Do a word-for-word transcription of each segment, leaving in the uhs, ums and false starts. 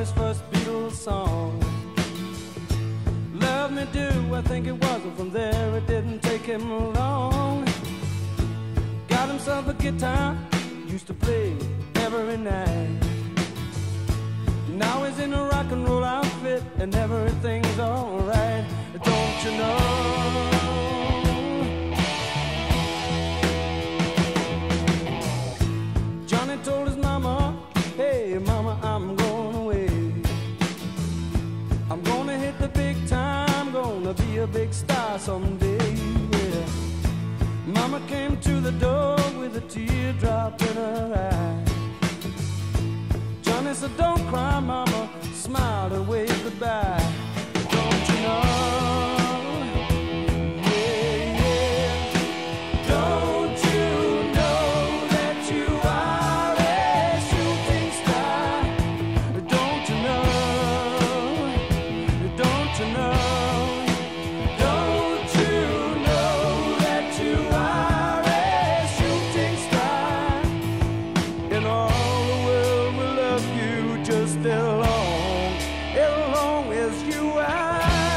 Johnny's first Beatles song. Love Me Do, I think it was, and from there it didn't take him long. Got himself a guitar, used to play every night. Now he's in a rock and roll outfit and everything's alright. Don't you know? Johnny told his mama, hey mama, I'm going away. I'm gonna hit the big time, gonna be a big star someday, yeah. Mama came to the door with a teardrop in her eye. Johnny said, don't cry, mama, smiled and waved goodbye. Don't you know? Yeah, yeah. Don't you know that you are a shooting star? Don't you know? Don't you know? Don't you know that you are a shooting star? In all the world will love you just as long, as long as you are.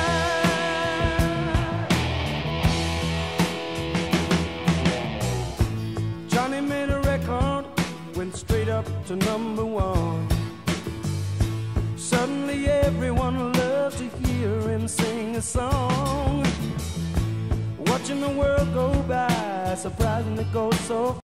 Johnny made a record, went straight up to number one. Suddenly everyone loved to hear him sing a song. Watching the world go by, surprising it goes so